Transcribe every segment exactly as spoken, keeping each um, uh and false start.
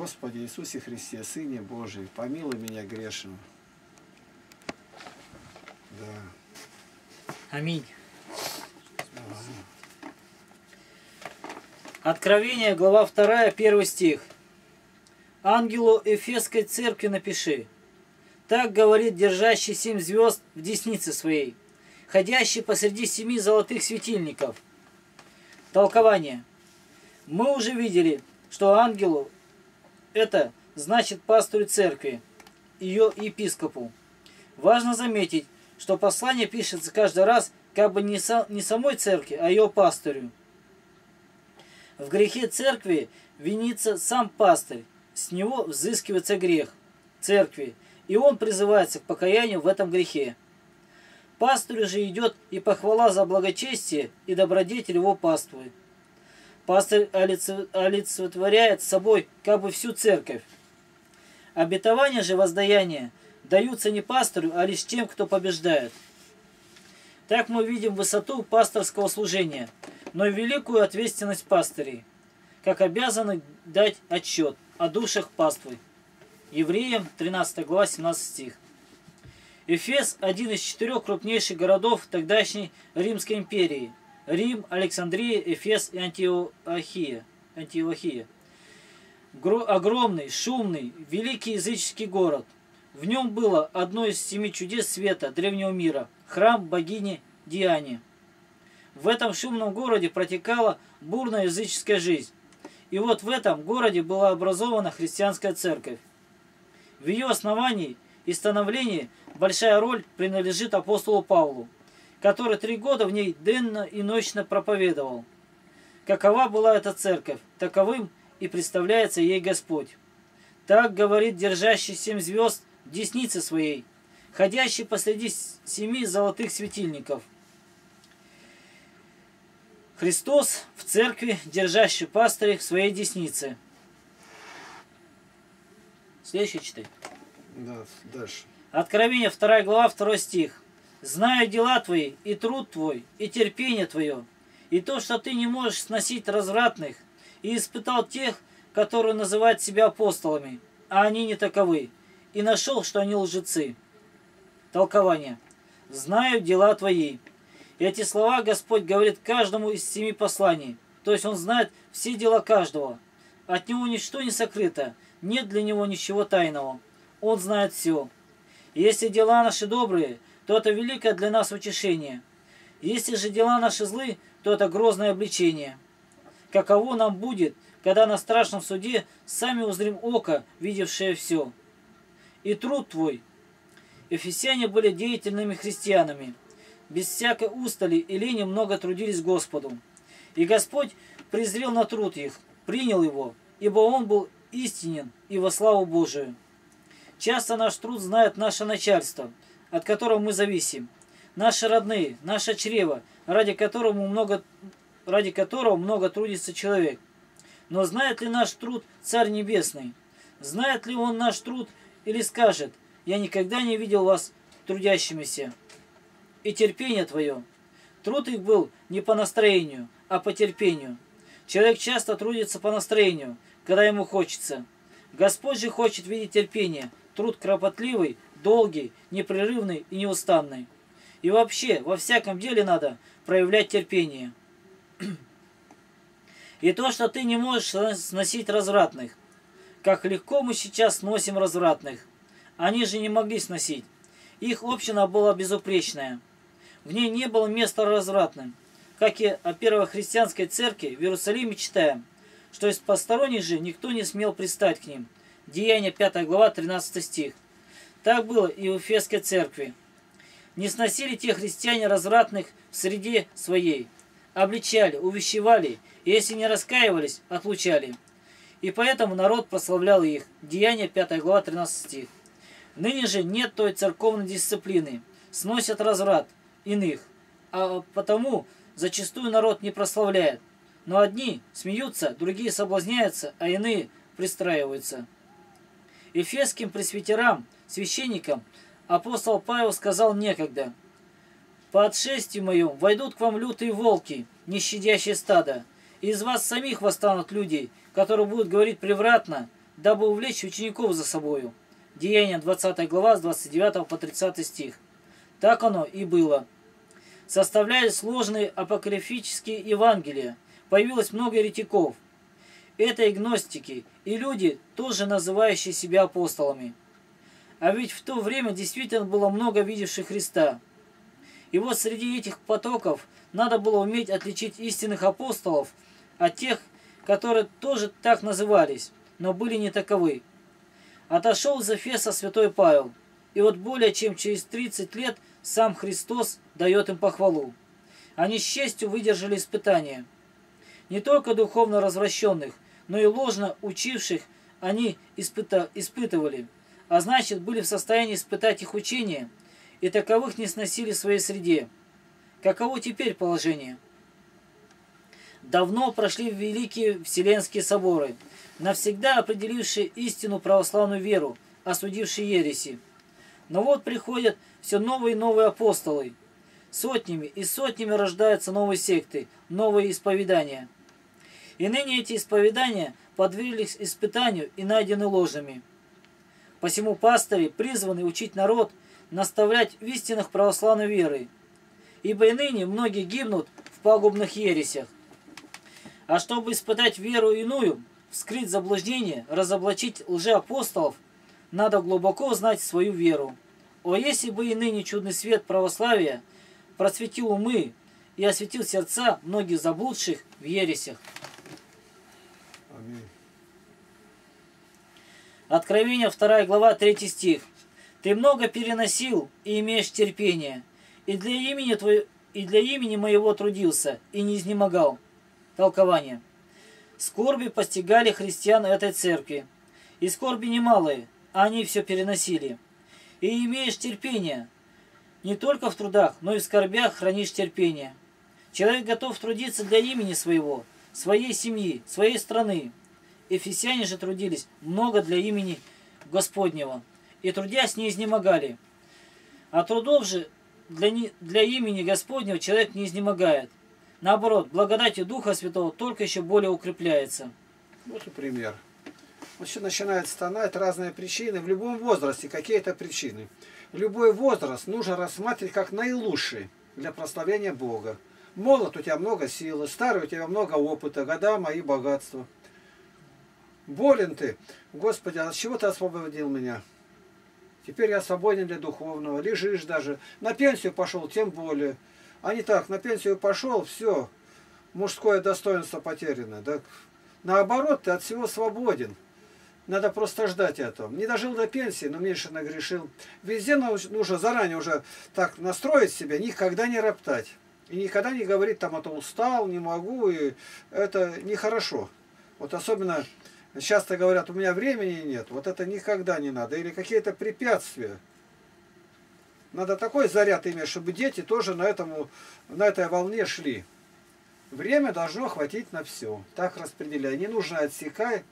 Господи Иисусе Христе, Сыне Божий, помилуй меня грешного. Да. Аминь. Откровение, глава вторая, первый стих. Ангелу Эфесской церкви напиши: так говорит держащий семь звезд в деснице своей, ходящий посреди семи золотых светильников. Толкование. Мы уже видели, что ангелу это значит пастырю церкви, ее епископу. Важно заметить, что послание пишется каждый раз как бы не, со, не самой церкви, а ее пастырю. В грехе церкви винится сам пастырь, с него взыскивается грех церкви, и он призывается к покаянию в этом грехе. Пастырю же идет и похвала за благочестие и добродетель его паствы. Пастырь олицетворяет собой как бы всю церковь. Обетования же воздаяния даются не пастырю, а лишь тем, кто побеждает. Так мы видим высоту пасторского служения, но и великую ответственность пастырей, как обязаны дать отчет о душах паствы. Евреям тринадцатая глава, семнадцатый стих. Эфес – один из четырех крупнейших городов тогдашней Римской империи. Рим, Александрия, Эфес и Антиохия. Антиохия. Огромный, шумный, великий языческий город. В нем было одно из семи чудес света древнего мира – храм богини Диане. В этом шумном городе протекала бурная языческая жизнь. И вот в этом городе была образована христианская церковь. В ее основании и становлении большая роль принадлежит апостолу Павлу, который три года в ней денно и ночно проповедовал. Какова была эта церковь, таковым и представляется ей Господь. Так говорит держащий семь звезд в деснице своей, ходящий посреди семи золотых светильников. Христос в церкви, держащий пастыря в своей деснице. Следующий читай. Да, дальше. Откровение, вторая глава, второй стих. «Знаю дела твои, и труд твой, и терпение твое, и то, что ты не можешь сносить развратных, и испытал тех, которые называют себя апостолами, а они не таковы, и нашел, что они лжецы». Толкование. «Знаю дела твои». Эти слова Господь говорит каждому из семи посланий, то есть Он знает все дела каждого. От Него ничто не сокрыто, нет для Него ничего тайного. Он знает все. И если дела наши добрые, то это великое для нас утешение. Если же дела наши злы, то это грозное обличение. Каково нам будет, когда на страшном суде сами узрим око, видевшее все. И труд твой. Эфесяне были деятельными христианами. Без всякой устали и лени много трудились Господу. И Господь презрел на труд их, принял его, ибо он был истинен и во славу Божию. Часто наш труд знает наше начальство, от которого мы зависим, наши родные, наше чрево, ради которого много, ради которого много трудится человек. Но знает ли наш труд Царь Небесный? Знает ли Он наш труд или скажет: «Я никогда не видел вас трудящимися»? И терпение твое. Труд их был не по настроению, а по терпению. Человек часто трудится по настроению, когда ему хочется. Господь же хочет видеть терпение, труд кропотливый, долгий, непрерывный и неустанный. И вообще, во всяком деле надо проявлять терпение. И то, что ты не можешь сносить развратных. Как легко мы сейчас сносим развратных. Они же не могли сносить. Их община была безупречная. В ней не было места развратным. Как и о первой христианской церкви в Иерусалиме читаем, что из посторонних же никто не смел пристать к ним. Деяния пятая глава, тринадцатый стих. Так было и в Эфесской церкви. Не сносили те христиане развратных в среде своей. Обличали, увещевали, и если не раскаивались, отлучали. И поэтому народ прославлял их. Деяния пятая глава, тринадцатый стих. Ныне же нет той церковной дисциплины. Сносят разврат иных, а потому зачастую народ не прославляет. Но одни смеются, другие соблазняются, а иные пристраиваются. Эфесским пресвитерам, священникам, апостол Павел сказал некогда: «По отшествию моем войдут к вам лютые волки, не щадящие стада, и из вас самих восстанут люди, которые будут говорить превратно, дабы увлечь учеников за собою. Деяния двадцатая глава, с двадцать девятого по тридцатый стих. Так оно и было. Составляли сложные апокрифические Евангелия. Появилось много еретиков. Это и гностики, и люди, тоже называющие себя апостолами. А ведь в то время действительно было много видевших Христа. И вот среди этих потоков надо было уметь отличить истинных апостолов от тех, которые тоже так назывались, но были не таковы. Отошел из Эфеса святой Павел, и вот более чем через тридцать лет сам Христос дает им похвалу. Они с честью выдержали испытания. Не только духовно развращенных, но и ложно учивших они испыта испытывали, а значит, были в состоянии испытать их учение, и таковых не сносили в своей среде. Каково теперь положение? Давно прошли великие Вселенские соборы, навсегда определившие истину православную веру, осудившие ереси. Но вот приходят все новые и новые апостолы. Сотнями и сотнями рождаются новые секты, новые исповедания. И ныне эти исповедания подверглись испытанию и найдены ложными. Посему пастыри призваны учить народ, наставлять в истинах православной веры. Ибо и ныне многие гибнут в пагубных ересях. А чтобы испытать веру иную, вскрыть заблуждение, разоблачить лжеапостолов, надо глубоко знать свою веру. О, если бы и ныне чудный свет православия просветил умы и осветил сердца многих заблудших в ересях. Аминь. Откровение вторая глава, третий стих. «Ты много переносил и имеешь терпение, и для имени, твое, и для имени моего трудился, и не изнемогал». Толкование. Скорби постигали христиан этой церкви, и скорби немалые, а они все переносили. И имеешь терпение, не только в трудах, но и в скорбях хранишь терпение. Человек готов трудиться для имени своего, своей семьи, своей страны. Ефесяне же трудились много для имени Господнего, и трудясь не изнемогали. А трудов же для, не, для имени Господнего человек не изнемогает. Наоборот, благодатью Духа Святого только еще более укрепляется. Вот и пример. Вот еще начинает стонать разные причины. В любом возрасте какие-то причины. Любой возраст нужно рассматривать как наилучший для прославления Бога. Молод, у тебя много силы, старый, у тебя много опыта, года мои богатства. Болен ты, Господи, от чего ты освободил меня? Теперь я свободен для духовного, лежишь даже. На пенсию пошел, тем более. А не так, на пенсию пошел, все, мужское достоинство потеряно. Да? Наоборот, ты от всего свободен. Надо просто ждать этого. Не дожил до пенсии, но меньше нагрешил. Везде нужно заранее уже так настроить себя, никогда не роптать. И никогда не говорить, там, а то устал, не могу, и это нехорошо. Вот особенно часто говорят, у меня времени нет, вот это никогда не надо. Или какие-то препятствия. Надо такой заряд иметь, чтобы дети тоже на, этому, на этой волне шли. Время должно хватить на все. Так распределяй. Не нужно отсекай.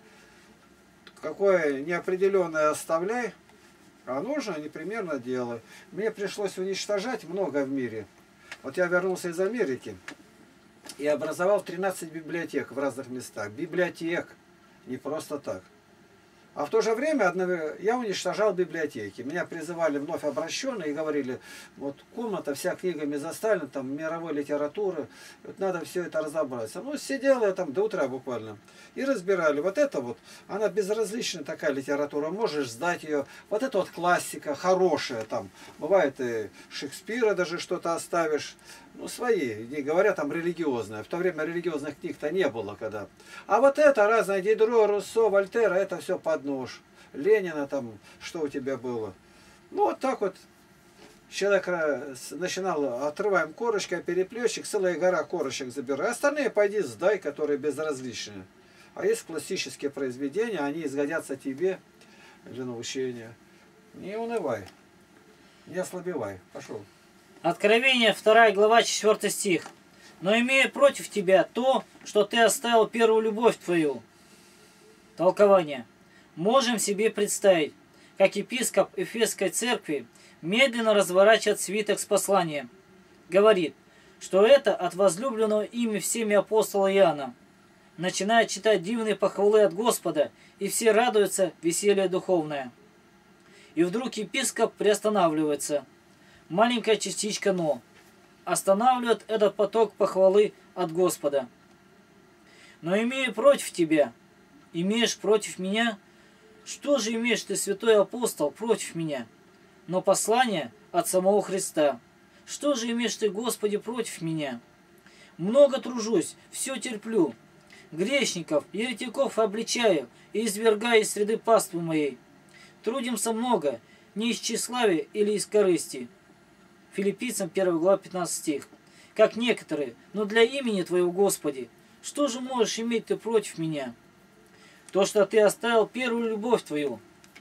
Какое неопределенное оставляй. А нужно непременно делай. Мне пришлось уничтожать много в мире. Вот я вернулся из Америки и образовал тринадцать библиотек в разных местах. Библиотек. Не просто так. А в то же время я уничтожал библиотеки. Меня призывали вновь обращенные и говорили, вот комната вся книгами заставлена, там мировой литературы, вот надо все это разобраться. Ну, сидел я там до утра буквально. И разбирали. Вот это вот, она безразличная такая литература, можешь сдать ее. Вот это вот классика, хорошая там. Бывает и Шекспира даже что-то оставишь. Ну, свои, не говоря там религиозные. В то время религиозных книг-то не было когда. А вот это разное, Дидро, Руссо, Вольтера, это все под нож. Ленина там, что у тебя было. Ну, вот так вот человек начинал, отрываем корочкой, переплетчик, целая гора корочек забирай. Остальные пойди сдай, которые безразличны. А есть классические произведения, они изгодятся тебе для научения. Не унывай, не ослабевай. Пошел. Откровение вторая глава, четвёртый стих. «Но имея против тебя то, что ты оставил первую любовь твою». Толкование. Можем себе представить, как епископ Эфесской церкви медленно разворачивает свиток с посланием. Говорит, что это от возлюбленного ими всеми апостола Иоанна. начинает читать дивные похвалы от Господа, и все радуются веселье духовное. И вдруг епископ приостанавливается. Маленькая частичка «но» останавливает этот поток похвалы от Господа. «Но имею против тебя, имеешь против меня? Что же имеешь ты, святой апостол, против меня? Но послание от самого Христа. Что же имеешь ты, Господи, против меня? Много тружусь, все терплю. Грешников, еретиков обличаю и извергаю из среды паствы моей. Трудимся много, не из тщеславия или из корысти». Филиппийцам первая глава пятнадцатый стих. «Как некоторые, но для имени Твоего, Господи, что же можешь иметь ты против меня? То, что ты оставил первую любовь Твою».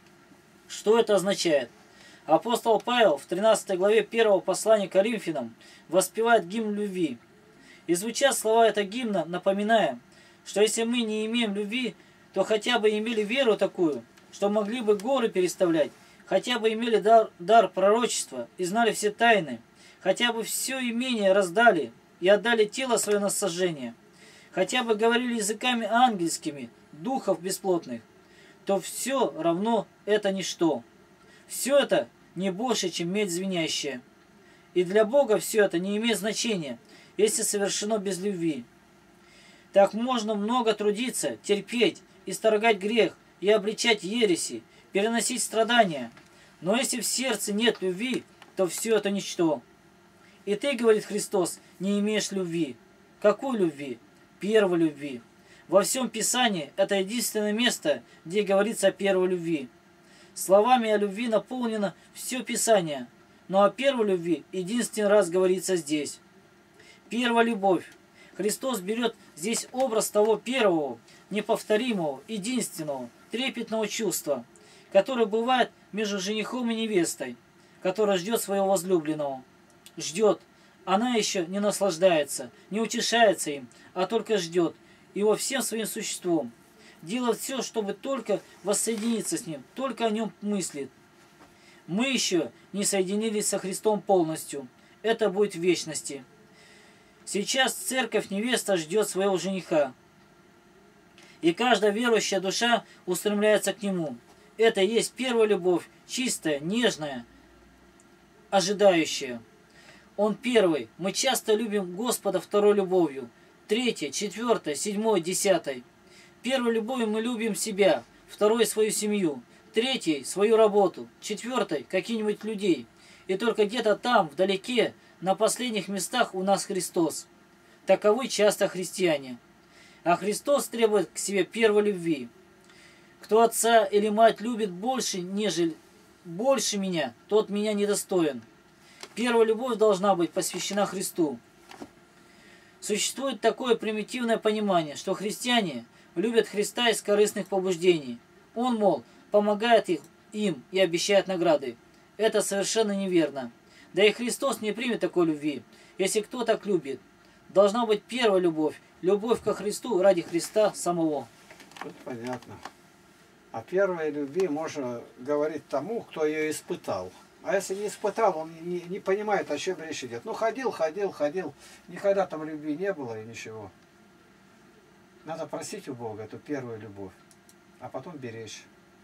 Что это означает? Апостол Павел в тринадцатой главе первого послания к Коринфянам воспевает гимн любви. И звучат слова этого гимна, напоминая, что если мы не имеем любви, то хотя бы имели веру такую, что могли бы горы переставлять, хотя бы имели дар, дар пророчества и знали все тайны, хотя бы все имение раздали и отдали тело свое на сожжение, хотя бы говорили языками ангельскими, духов бесплотных, то все равно это ничто. Все это не больше, чем медь звенящая. И для Бога все это не имеет значения, если совершено без любви. Так можно много трудиться, терпеть, исторгать грех и обличать ереси, переносить страдания. Но если в сердце нет любви, то все это ничто. И ты, говорит Христос, не имеешь любви. Какой любви? Первой любви. Во всем Писании это единственное место, где говорится о первой любви. Словами о любви наполнено все Писание, но о первой любви единственный раз говорится здесь. Первая любовь. Христос берет здесь образ того первого, неповторимого, единственного, трепетного чувства, которое бывает между женихом и невестой, которая ждет своего возлюбленного. Ждет. Она еще не наслаждается, не утешается им, а только ждет его всем своим существом. Делает все, чтобы только воссоединиться с ним, только о нем мыслит. Мы еще не соединились со Христом полностью. Это будет в вечности. Сейчас церковь невеста ждет своего жениха. И каждая верующая душа устремляется к нему. Это и есть первая любовь, чистая, нежная, ожидающая. Он первый. Мы часто любим Господа второй любовью. Третьей, четвертой, седьмой, десятой. Первой любовью мы любим себя, второй свою семью, третьей свою работу, четвертой каких-нибудь людей. И только где-то там, вдалеке, на последних местах у нас Христос. Таковы часто христиане. А Христос требует к себе первой любви. Кто отца или мать любит больше, нежели больше меня, тот меня недостоин. Первая любовь должна быть посвящена Христу. Существует такое примитивное понимание, что христиане любят Христа из корыстных побуждений. Он, мол, помогает их, им и обещает награды. Это совершенно неверно. Да и Христос не примет такой любви, если кто так любит. Должна быть первая любовь, любовь ко Христу ради Христа самого. Тут понятно. О первой любви можно говорить тому, кто ее испытал. А если не испытал, он не, не понимает, о чем речь идет. Ну, ходил, ходил, ходил. Никогда там любви не было и ничего. Надо просить у Бога эту первую любовь, а потом беречь.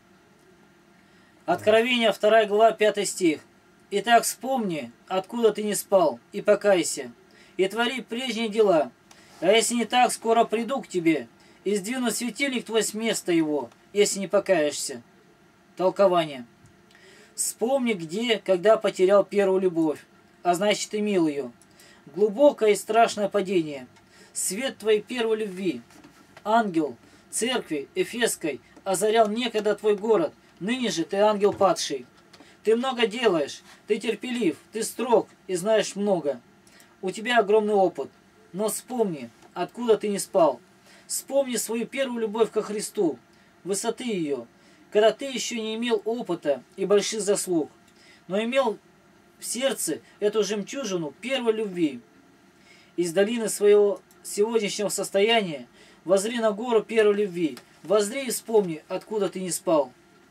Откровение, вторая глава, пятый стих. «Итак, вспомни, откуда ты не спал, и покайся, и твори прежние дела. А если не так, скоро приду к тебе, и сдвину светильник твой с места его, если не покаешься». Толкование. Вспомни, где, когда потерял первую любовь, а значит, имел ее. Глубокое и страшное падение. Свет твоей первой любви. Ангел церкви Эфесской озарял некогда твой город, ныне же ты ангел падший. Ты много делаешь, ты терпелив, ты строг и знаешь много. У тебя огромный опыт, но вспомни, откуда ты не спал. Вспомни свою первую любовь ко Христу, высоты ее, когда ты еще не имел опыта и больших заслуг, но имел в сердце эту жемчужину первой любви. Из долины своего сегодняшнего состояния воззри на гору первой любви, воззри и вспомни, откуда ты не спал.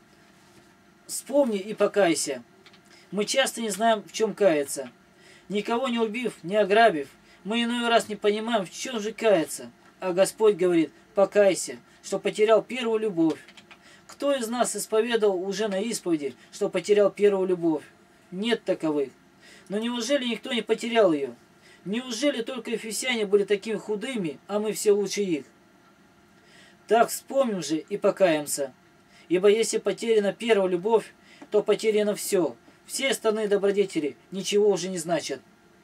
Вспомни и покайся. Мы часто не знаем, в чем каяться. Никого не убив, не ограбив, мы иной раз не понимаем, в чем же каяться. А Господь говорит: покайся, что потерял первую любовь. Кто из нас исповедовал уже на исповеди, что потерял первую любовь? Нет таковых. Но неужели никто не потерял ее? Неужели только ефесяне были такими худыми, а мы все лучше их? Так вспомним же и покаемся. Ибо если потеряна первая любовь, то потеряно все. Все остальные добродетели ничего уже не значат.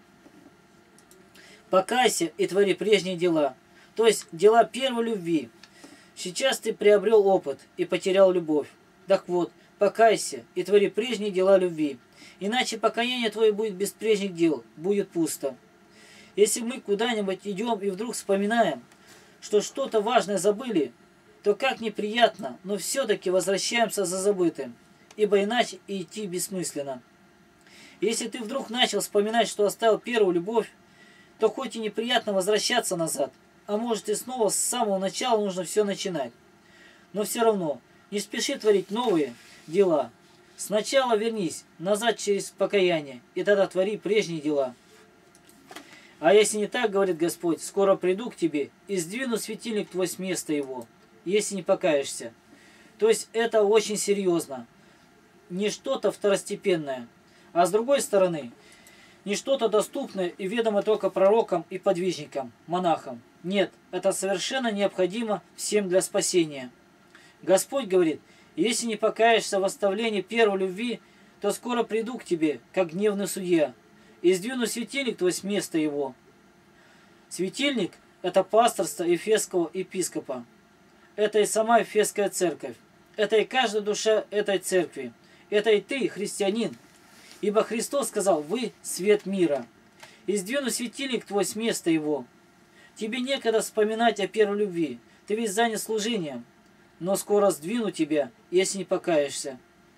Покайся и твори прежние дела, то есть дела первой любви. Сейчас ты приобрел опыт и потерял любовь. Так вот, покайся и твори прежние дела любви. Иначе покаяние твое будет без прежних дел, будет пусто. Если мы куда-нибудь идем и вдруг вспоминаем, что что-то важное забыли, то как неприятно, но все-таки возвращаемся за забытым, ибо иначе и идти бессмысленно. Если ты вдруг начал вспоминать, что оставил первую любовь, то хоть и неприятно возвращаться назад, а может и снова с самого начала нужно все начинать. Но все равно не спеши творить новые дела. Сначала вернись назад через покаяние, и тогда твори прежние дела. А если не так, говорит Господь, скоро приду к тебе и сдвину светильник твой с места его, если не покаешься. То есть это очень серьезно. Не что-то второстепенное. А с другой стороны, не что-то доступное и ведомо только пророкам и подвижникам, монахам. Нет, это совершенно необходимо всем для спасения. Господь говорит, если не покаешься в оставлении первой любви, то скоро приду к тебе, как гневный судья, и сдвину светильник твой с места его. Светильник – это пасторство Ефесского епископа. Это и сама Ефесская церковь. Это и каждая душа этой церкви. Это и ты, христианин. Ибо Христос сказал, вы свет мира. И сдвину светильник твой с места его. Тебе некогда вспоминать о первой любви. Ты ведь занят служением. Но скоро сдвину тебя, если не покаешься.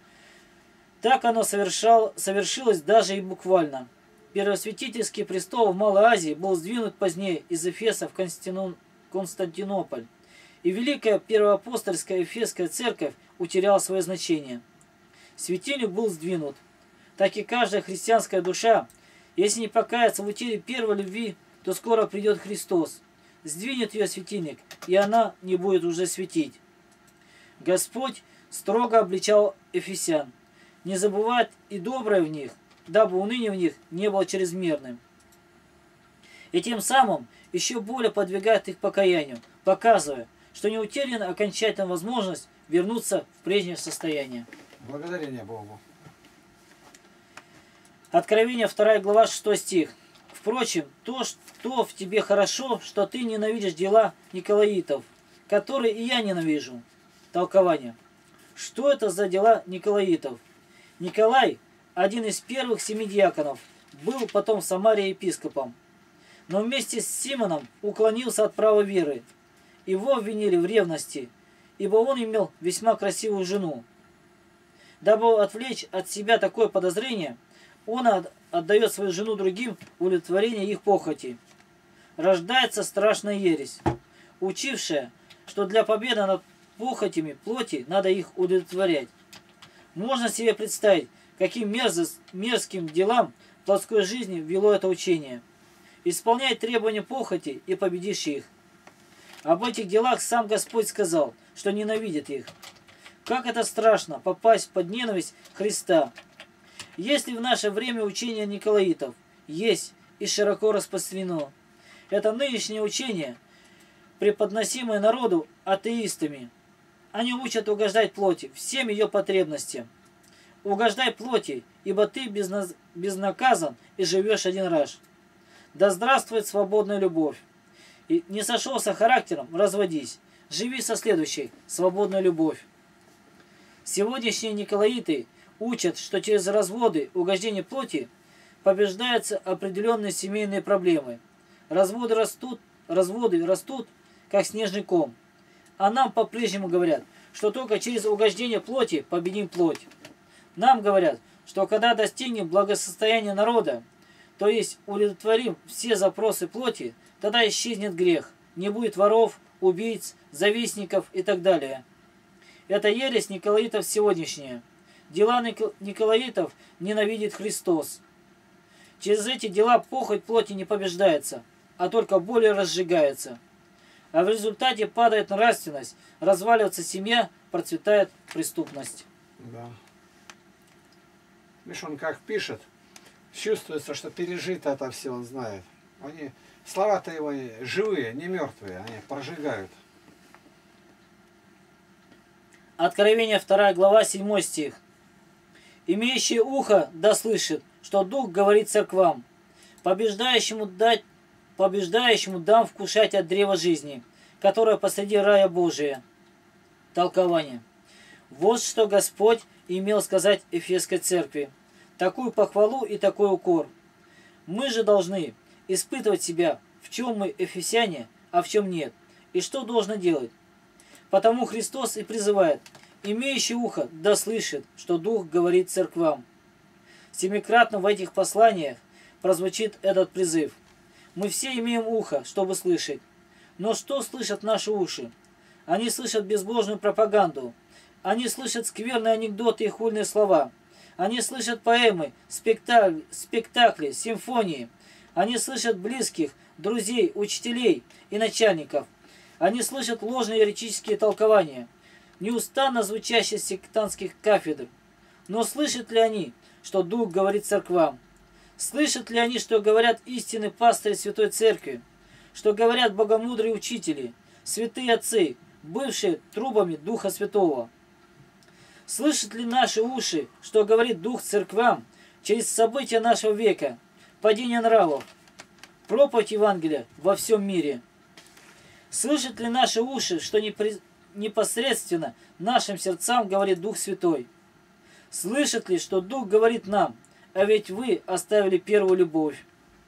Так оно совершал, совершилось даже и буквально. Первосвятительский престол в Малой Азии был сдвинут позднее из Эфеса в Константинополь. И Великая Первоапостольская Ефесская церковь утеряла свое значение. Светильник был сдвинут. Так и каждая христианская душа, если не покаяться в утере первой любви, то скоро придет Христос, сдвинет ее светильник, и она не будет уже светить. Господь строго обличал эфесян, не забывать и доброе в них, дабы уныние в них не было чрезмерным. И тем самым еще более подвигает их к покаянию, показывая, что не утеряна окончательная возможность вернуться в прежнее состояние. Благодарение Богу. Откровение вторая глава шестой стих. Впрочем, то, что в тебе хорошо, что ты ненавидишь дела Николаитов, которые и я ненавижу. Толкование. Что это за дела Николаитов? Николай, один из первых семи диаконов, был потом в Самарии епископом, но вместе с Симоном уклонился от права веры. Его обвинили в ревности, ибо он имел весьма красивую жену. Дабы отвлечь от себя такое подозрение, он отдает свою жену другим в удовлетворение их похоти. Рождается страшная ересь, учившая, что для победы над похотями плоти надо их удовлетворять. Можно себе представить, каким мерз... мерзким делам плотской жизни вело это учение. Исполняй требования похоти и победишь их. Об этих делах сам Господь сказал, что ненавидит их. Как это страшно попасть под ненависть Христа. Есть ли в наше время учение Николаитов? Есть и широко распространено. Это нынешнее учение, преподносимое народу атеистами. Они учат угождать плоти, всем ее потребностям. Угождай плоти, ибо ты безназ... безнаказан и живешь один раз. Да здравствует свободная любовь. И не сошелся характером, разводись. Живи со следующей, свободная любовь. Сегодняшние Николаиты учат, что через разводы, угождение плоти побеждаются определенные семейные проблемы. Разводы растут, разводы растут, как снежный ком. А нам по-прежнему говорят, что только через угождение плоти победим плоть. Нам говорят, что когда достигнем благосостояния народа, то есть удовлетворим все запросы плоти, тогда исчезнет грех, не будет воров, убийц, завистников и так далее. Это ересь Николаитов сегодняшняя. Дела Николаитов ненавидит Христос. Через эти дела похоть плоти не побеждается, а только более разжигается. А в результате падает нравственность, разваливается семья, процветает преступность. Да. Видишь, он как пишет, чувствуется, что пережито это все, он знает. Они, слова-то его живые, не мертвые, они прожигают. Откровение вторая глава, седьмой стих. «Имеющий ухо да слышит, что Дух говорит церквам, побеждающему, дать, побеждающему дам вкушать от древа жизни, которое посреди рая Божия». Толкование. Вот что Господь имел сказать Эфесской церкви. Такую похвалу и такой укор. Мы же должны испытывать себя, в чем мы эфесяне, а в чем нет, и что должно делать. Потому Христос и призывает: имеющий ухо да слышит, что Дух говорит церквам. Семикратно в этих посланиях прозвучит этот призыв. Мы все имеем ухо, чтобы слышать. Но что слышат наши уши? Они слышат безбожную пропаганду. Они слышат скверные анекдоты и хульные слова. Они слышат поэмы, спектакли, спектакли, симфонии. Они слышат близких, друзей, учителей и начальников. Они слышат ложные еретические толкования, неустанно звучащие с сектантских кафедр. Но слышат ли они, что Дух говорит церквам? Слышат ли они, что говорят истинные пастыри Святой Церкви? Что говорят богомудрые учители, святые отцы, бывшие трубами Духа Святого? Слышат ли наши уши, что говорит Дух церквам через события нашего века, падение нравов, проповедь Евангелия во всем мире? Слышат ли наши уши, что непосредственно нашим сердцам говорит Дух Святой? Слышат ли, что Дух говорит нам: а ведь вы оставили первую любовь?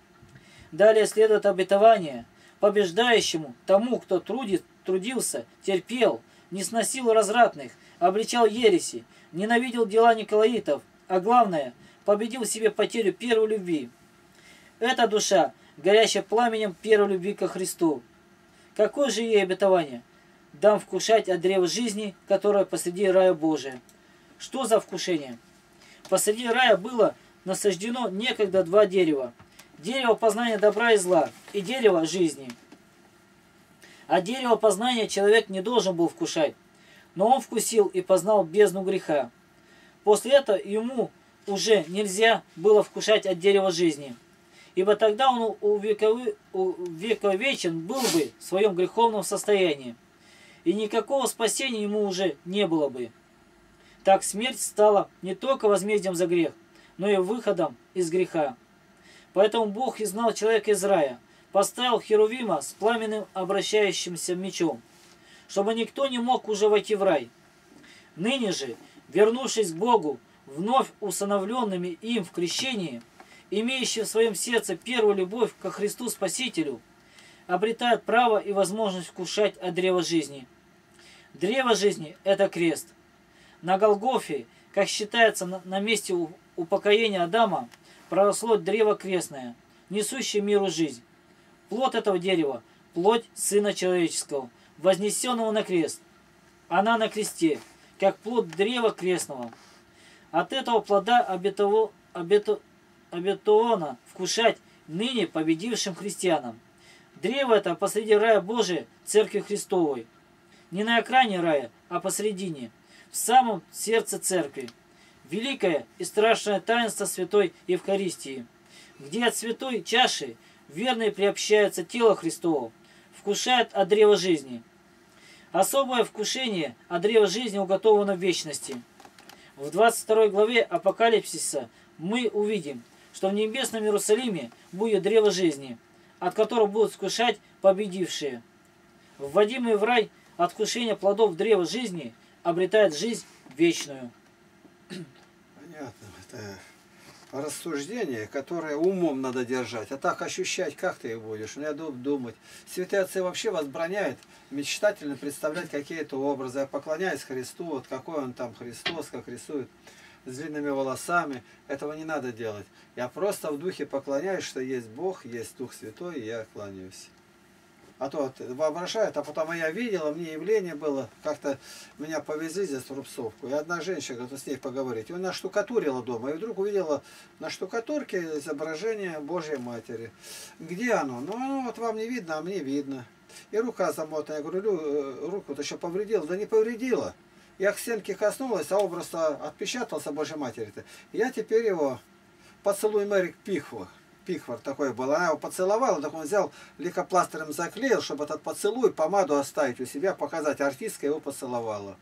Далее следует обетование: побеждающему, тому, кто трудит, трудился, терпел, не сносил развратных, обличал ереси, ненавидел дела николаитов, а главное, победил в себе потерю первой любви. Эта душа, горящая пламенем первой любви ко Христу. Какое же ей обетование? Дам вкушать от древа жизни, которое посреди рая Божия. Что за вкушение? Посреди рая было насаждено некогда два дерева. Дерево познания добра и зла и дерево жизни. А дерево познания человек не должен был вкушать, но он вкусил и познал бездну греха. После этого ему уже нельзя было вкушать от дерева жизни, ибо тогда он увековечен был бы в своем греховном состоянии, и никакого спасения ему уже не было бы. Так смерть стала не только возмездием за грех, но и выходом из греха. Поэтому Бог изгнал человека из рая, поставил Херувима с пламенным обращающимся мечом, чтобы никто не мог уже войти в рай. Ныне же, вернувшись к Богу, вновь усыновленными им в крещении, имеющие в своем сердце первую любовь ко Христу Спасителю, обретают право и возможность вкушать от древа жизни. Древо жизни – это крест. На Голгофе, как считается, на месте упокоения Адама, проросло древо крестное, несущее миру жизнь. Плод этого дерева – плоть Сына Человеческого, вознесенного на крест. Она на кресте, как плод древа крестного. От этого плода обетово, обето, обетовано вкушать ныне победившим христианам. Древо это посреди рая Божия, Церкви Христовой. Не на окраине рая, а посредине, в самом сердце Церкви. Великое и страшное таинство Святой Евхаристии, где от святой чаши верные приобщаются тело Христово, вкушают от древа жизни. Особое вкушение от древа жизни уготовано в вечности. В двадцать второй главе Апокалипсиса мы увидим, что в небесном Иерусалиме будет древо жизни, от которого будут вкушать победившие. Вводимые в рай от вкушения плодов древа жизни обретают жизнь вечную. Понятно. Это рассуждение, которое умом надо держать. А так ощущать, как ты их будешь? Надо думать. Святые отцы вообще возбраняют мечтательно представлять какие-то образы. Я поклоняюсь Христу, вот какой он там Христос, как рисует, с длинными волосами. Этого не надо делать. Я просто в духе поклоняюсь, что есть Бог, есть Дух Святой, и я кланяюсь. А то вот воображают, а потом я видела, мне явление было, как-то меня повезли здесь в Рубцовку, и одна женщина, говорит, с ней поговорить, и она штукатурила дома, и вдруг увидела на штукатурке изображение Божьей Матери. Где оно? Ну, оно вот вам не видно, а мне видно. И рука замотана. Я говорю, Лю, руку-то еще повредила. Да не повредила. Я к стенке коснулась, а образ отпечатался Божьей Матери-то. Я теперь его поцелуй Мэрик Пихва. Пихвар такой был. Она его поцеловала, так он взял, лейкопластырем заклеил, чтобы этот поцелуй, помаду оставить у себя, показать. Артистка его поцеловала.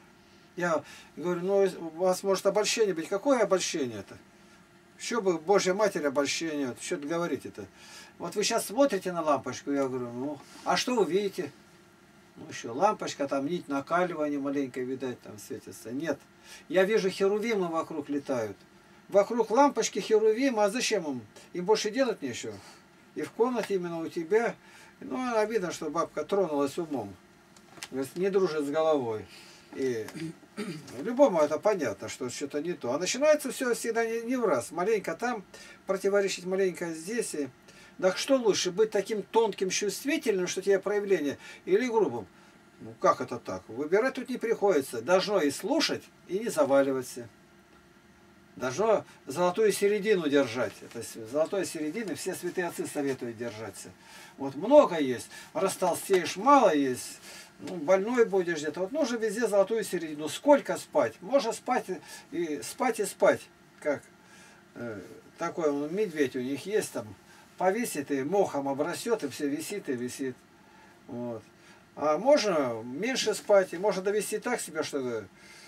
Я говорю, ну у вас может обольщение быть. Какое обольщение-то? Что бы Божья Матерь обольщение? Что это говорите-то? Вот вы сейчас смотрите на лампочку, я говорю, ну, а что вы видите? Ну, еще лампочка, там нить накаливания маленькая, видать, там светится. Нет. Я вижу, херувимы вокруг летают. Вокруг лампочки херувимы, а зачем им? Им больше делать нечего. И в комнате именно у тебя, ну, видно, что бабка тронулась умом. Говорит, не дружит с головой. И любому это понятно, что что-то не то. А начинается все всегда не, не в раз. Маленько там противоречить, маленько здесь. И... Так что лучше, быть таким тонким, чувствительным, что тебе проявление, или грубым? Ну как это так? Выбирать тут не приходится. Должно и слушать, и не заваливаться. Должно золотую середину держать. Это золотой середины все святые отцы советуют держаться. Вот много есть. Растолстеешь, мало есть. Ну, больной будешь где-то. Вот нужно везде золотую середину. Сколько спать? Можно спать и спать и спать. Как э, такой он, медведь у них есть там. Повесит и мохом обрастет, и все висит и висит. Вот. А можно меньше спать, и можно довести так себя, что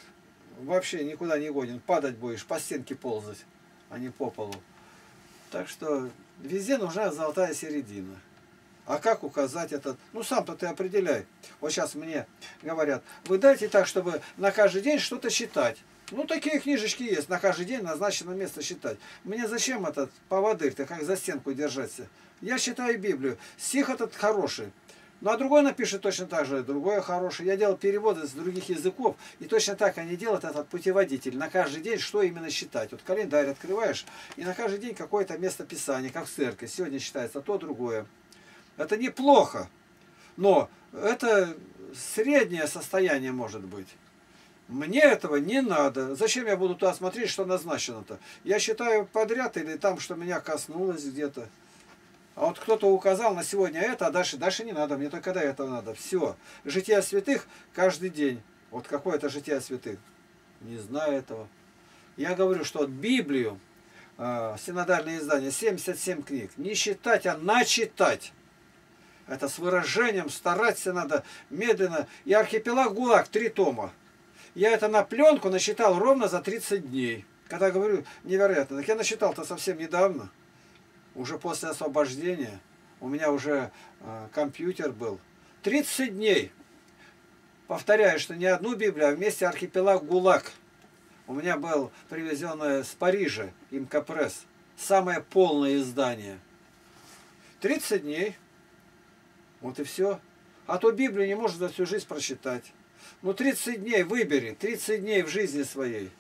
вообще никуда не годен. Падать будешь, по стенке ползать, а не по полу. Так что везде нужна золотая середина. А как указать этот? Ну сам-то ты определяй. Вот сейчас мне говорят, вы дайте так, чтобы на каждый день что-то читать. Ну такие книжечки есть, на каждый день назначено место читать. Мне зачем этот поводырь-то, как за стенку держаться? Я читаю Библию. Стих этот хороший. Ну а другой напишет точно так же, другое хорошее. Я делал переводы с других языков, и точно так они делают этот путеводитель. На каждый день, что именно читать. Вот календарь открываешь, и на каждый день какое-то место писания, как в церкви. Сегодня читается то, другое. Это неплохо, но это среднее состояние может быть. Мне этого не надо. Зачем я буду туда смотреть, что назначено-то? Я считаю подряд или там, что меня коснулось где-то. А вот кто-то указал на сегодня это, а дальше, дальше не надо. Мне только до этого надо. Все. Жития святых каждый день. Вот какое-то житие святых. Не знаю этого. Я говорю, что вот Библию, э, синодальное издание, семьдесят семь книг, не читать, а начитать. Это с выражением, стараться надо медленно. И архипелаг ГУЛАГ, три тома. Я это на пленку насчитал ровно за тридцать дней. Когда говорю, невероятно. Так я насчитал-то совсем недавно. Уже после освобождения. У меня уже э, компьютер был. тридцать дней. Повторяю, что не одну Библию, а вместе архипелаг ГУЛАГ. У меня был привезен с Парижа Имкапресс. Самое полное издание. тридцать дней. Вот и все. А то Библию не можно за всю жизнь прочитать. Ну тридцать дней выбери. тридцать дней в жизни своей.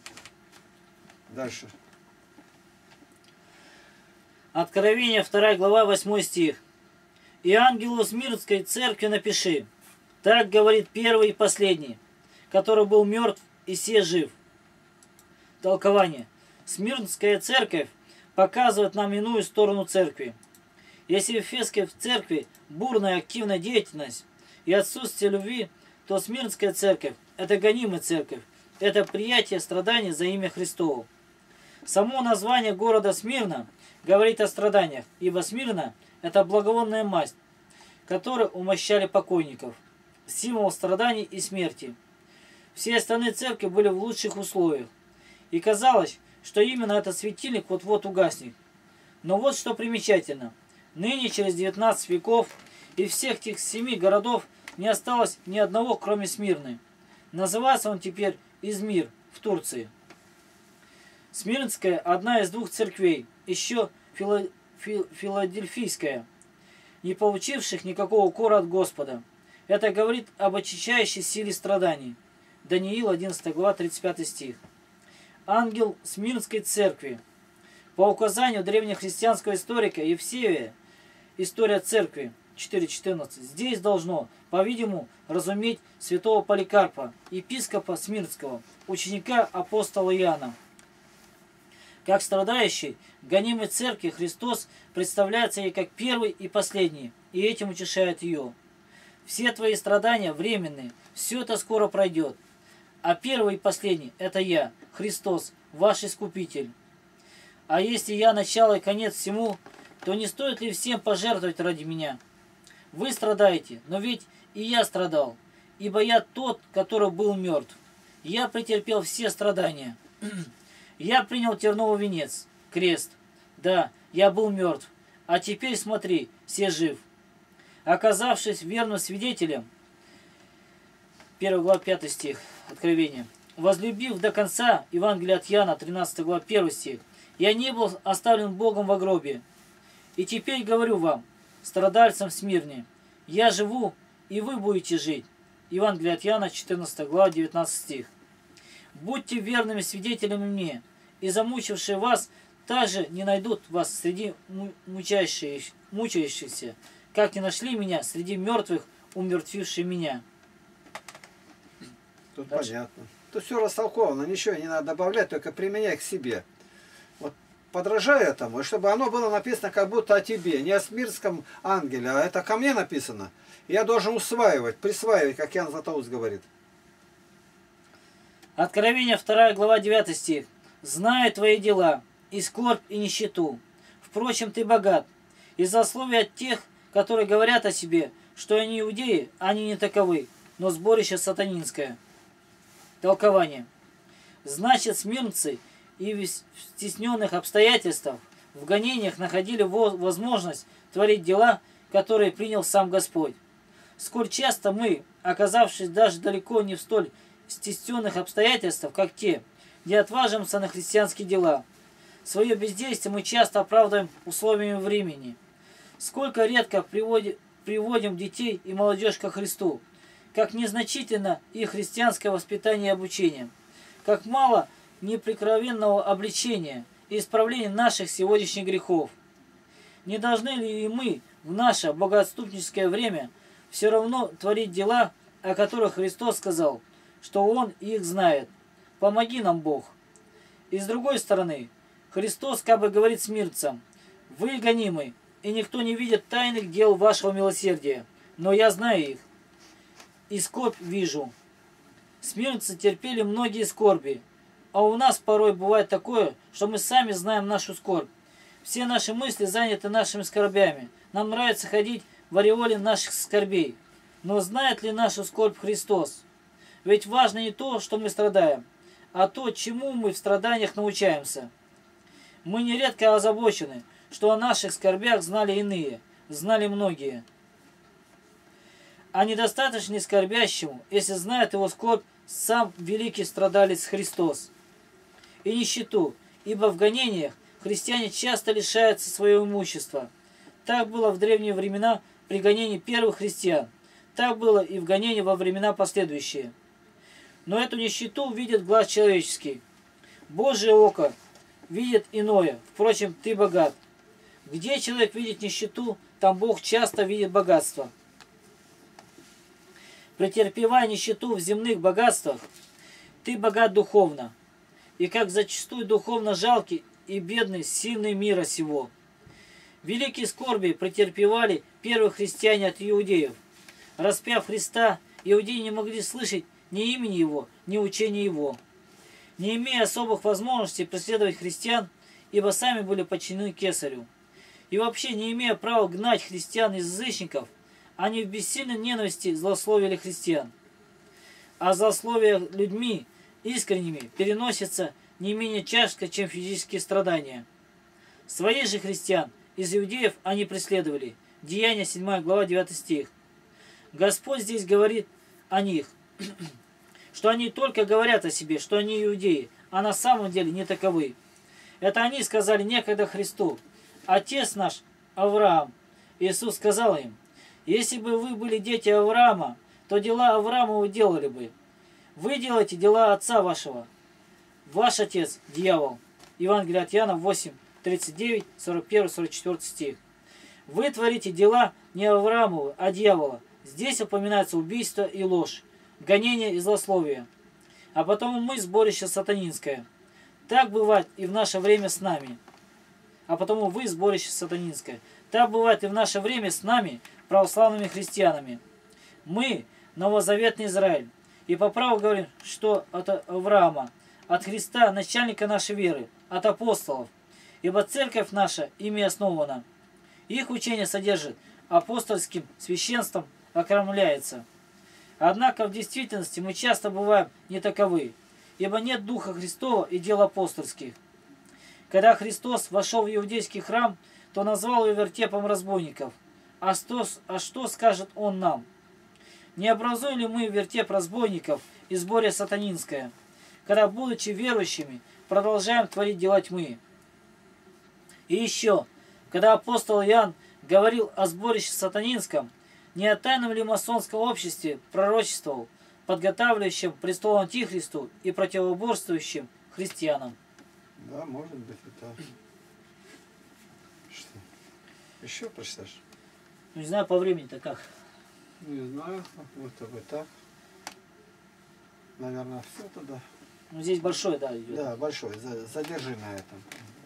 Дальше. Откровение, вторая глава, восьмой стих. «И ангелу Смирнской церкви напиши, так говорит первый и последний, который был мертв и се жив». Толкование. Смирнская церковь показывает нам иную сторону церкви. Если в Эфесской церкви бурная активная деятельность и отсутствие любви, то Смирнская церковь – это гонимая церковь, это приятие страданий за имя Христово. Само название города Смирна говорит о страданиях, ибо Смирна – это благовонная масть, которой умощали покойников, символ страданий и смерти. Все остальные церкви были в лучших условиях, и казалось, что именно этот светильник вот-вот угаснет. Но вот что примечательно. Ныне, через девятнадцать веков, из всех тех семи городов не осталось ни одного, кроме Смирны. Называется он теперь Измир в Турции. Смирнская – одна из двух церквей, еще фило, фил, филадельфийская, не получивших никакого укора от Господа. Это говорит об очищающей силе страданий. Даниил, одиннадцатая глава, тридцать пятый стих. Ангел Смирнской церкви. По указанию древнехристианского историка Евсевия, история церкви четыре четырнадцать, здесь должно, по-видимому, разуметь святого Поликарпа, епископа Смирнского, ученика апостола Иоанна. Как страдающий, гонимый церкви Христос представляется ей как первый и последний, и этим утешает ее. Все твои страдания временные, все это скоро пройдет. А первый и последний – это я, Христос, ваш Искупитель. А если я начало и конец всему, то не стоит ли всем пожертвовать ради меня? Вы страдаете, но ведь и я страдал, ибо я тот, который был мертв. Я претерпел все страдания. Я принял терновый венец, крест. Да, я был мертв, а теперь смотри, все жив. Оказавшись верным свидетелем, первая глава, пятый стих, Откровение. Возлюбив до конца, Евангелие от Иоанна, тринадцатая глава, первый стих, я не был оставлен Богом во гробе. И теперь говорю вам, страдальцам в Смирне, я живу, и вы будете жить. Евангелие от Иоанна, четырнадцатая глава, девятнадцатый стих. Будьте верными свидетелями мне, и замучившие вас также не найдут вас среди мучающих, мучающихся, как не нашли меня среди мертвых, умертвивших меня. Тут Дальше. понятно. Тут все растолковано, ничего не надо добавлять, только применяй к себе. Вот подражай этому, и чтобы оно было написано как будто о тебе, не о смирском ангеле, а это ко мне написано. Я должен усваивать, присваивать, как Иоанн Златоуст говорит. Откровение, вторая глава, девятый стих. «Знаю твои дела, и скорбь, и нищету. Впрочем, ты богат. И злословие от тех, которые говорят о себе, что они иудеи, они не таковы, но сборище сатанинское». Толкование. Значит, смирнцы и в стесненных обстоятельствах, в гонениях находили возможность творить дела, которые принял сам Господь. Сколь часто мы, оказавшись даже далеко не в столь стесненных обстоятельствах, как те, где отважимся на христианские дела, свое бездействие мы часто оправдываем условиями времени. Сколько редко приводим, приводим детей и молодежь ко Христу, как незначительно их христианское воспитание и обучение, как мало неприкровенного обличения и исправления наших сегодняшних грехов. Не должны ли и мы в наше богоотступническое время все равно творить дела, о которых Христос сказал, что Он их знает? Помоги нам, Бог. И с другой стороны, Христос как бы говорит смирцам: вы гонимы, и никто не видит тайных дел вашего милосердия, но я знаю их, и скорбь вижу. Смирнцы терпели многие скорби, а у нас порой бывает такое, что мы сами знаем нашу скорбь. Все наши мысли заняты нашими скорбями. Нам нравится ходить в ореоле наших скорбей. Но знает ли нашу скорбь Христос? Ведь важно не то, что мы страдаем, а то, чему мы в страданиях научаемся. Мы нередко озабочены, что о наших скорбях знали иные, знали многие. А недостаточно ли скорбящему, если знает его скорбь сам великий страдалец Христос? И нищету, ибо в гонениях христиане часто лишаются своего имущества. Так было в древние времена при гонении первых христиан. Так было и в гонении во времена последующие. Но эту нищету видит глаз человеческий. Божье око видит иное. Впрочем, ты богат. Где человек видит нищету, там Бог часто видит богатство. Претерпевая нищету в земных богатствах, ты богат духовно. И как зачастую духовно жалкий и бедный, сильный мира сего. Великие скорби претерпевали первые христиане от иудеев. Распяв Христа, иудеи не могли слышать ни имени Его, ни учения Его. Не имея особых возможностей преследовать христиан, ибо сами были подчинены кесарю. И вообще не имея права гнать христиан из язычников, они в бессильной ненависти злословили христиан. А злословие людьми искренними переносится не менее тяжко, чем физические страдания. Своих же христиан из иудеев они преследовали. Деяния, седьмая глава, девятый стих. Господь здесь говорит о них, что они только говорят о себе, что они иудеи, а на самом деле не таковы. Это они сказали некогда Христу: «Отец наш Авраам». Иисус сказал им: «Если бы вы были дети Авраама, то дела Авраама вы делали бы. Вы делаете дела отца вашего. Ваш отец – дьявол». Евангелие от Иоанна восемь, тридцать девять, сорок один, сорок четыре стих. Вы творите дела не Авраамова, а дьявола. Здесь упоминается убийство и ложь, гонение и злословие. А потому мы сборище сатанинское. Так бывает и в наше время с нами. А потому вы сборище сатанинское. Так бывает и в наше время с нами, православными христианами. Мы новозаветный Израиль. И по праву говорим, что от Авраама, от Христа, начальника нашей веры, от апостолов. Ибо церковь наша ими основана. Их учение содержит апостольским священством, окормляется. Однако в действительности мы часто бываем не таковы, ибо нет Духа Христова и дел апостольских. Когда Христос вошел в иудейский храм, то назвал его вертепом разбойников. А что, а что скажет Он нам? Не образуем ли мы вертеп разбойников и сборе сатанинское, когда, будучи верующими, продолжаем творить дела тьмы? И еще, когда апостол Иоанн говорил о сборище сатанинском, не о тайном ли масонском обществе пророчествовал, подготавливающем престол Антихристу и противоборствующим христианам? Да, может быть, это. Что? Еще прочитаешь? Ну, не знаю, по времени-то как. Не знаю, вот бы так. Наверное, все тогда. Ну, здесь большой, да, идет. Да, большой. Задержи на этом.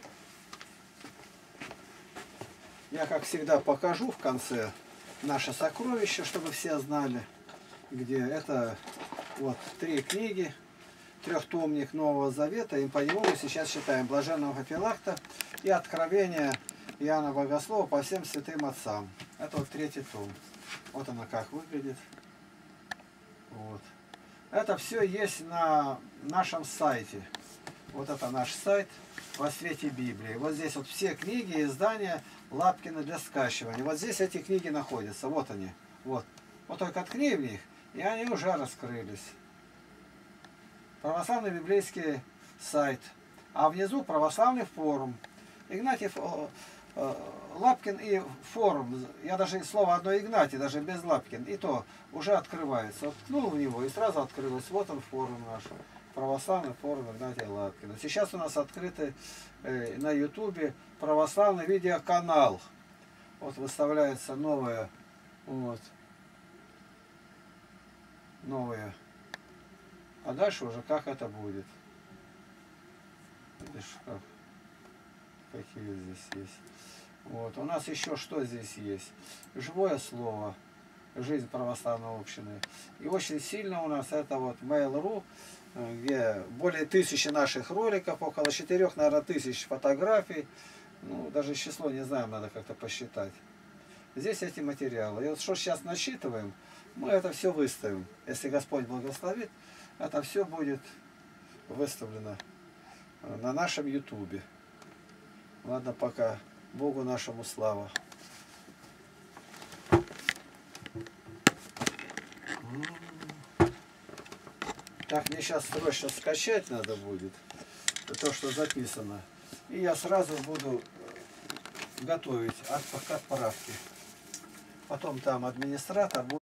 Я, как всегда, покажу в конце наше сокровище, чтобы все знали, где это вот три книги, трехтомник Нового Завета, и по нему мы сейчас читаем Блаженного Феофилакта и Откровение Иоанна Богослова по всем святым отцам. Это вот третий том. Вот она как выглядит. Вот. Это все есть на нашем сайте. Вот это наш сайт во свете Библии. Вот здесь вот все книги, издания Лапкина для скачивания. Вот здесь эти книги находятся. Вот они. Вот. Вот только ткни в них, и они уже раскрылись. Православный библейский сайт. А внизу православный форум. Игнатьев, Лапкин и форум. Я даже слово одно Игнатий, даже без Лапкин. И то уже открывается. Вот ткнул в него и сразу открылось. Вот он форум наш. Православный форум Игнатия Лапкина. Сейчас у нас открытый э, на ютубе православный видеоканал. Вот выставляется новое. Вот. Новое. А дальше уже как это будет. Видишь, как. Какие здесь есть. Вот. У нас еще что здесь есть? Живое слово. Жизнь православной общины. И очень сильно у нас это вот Mail.ru, где более тысячи наших роликов, около четырех, наверное, тысяч фотографий. Ну, даже число не знаю, надо как-то посчитать. Здесь эти материалы. И вот что сейчас насчитываем, мы это все выставим. Если Господь благословит, это все будет выставлено на нашем ютубе. Ладно, пока. Богу нашему слава. Так, мне сейчас срочно скачать надо будет. То, что записано. И я сразу буду готовить от, к отправке. Потом там администратор будет.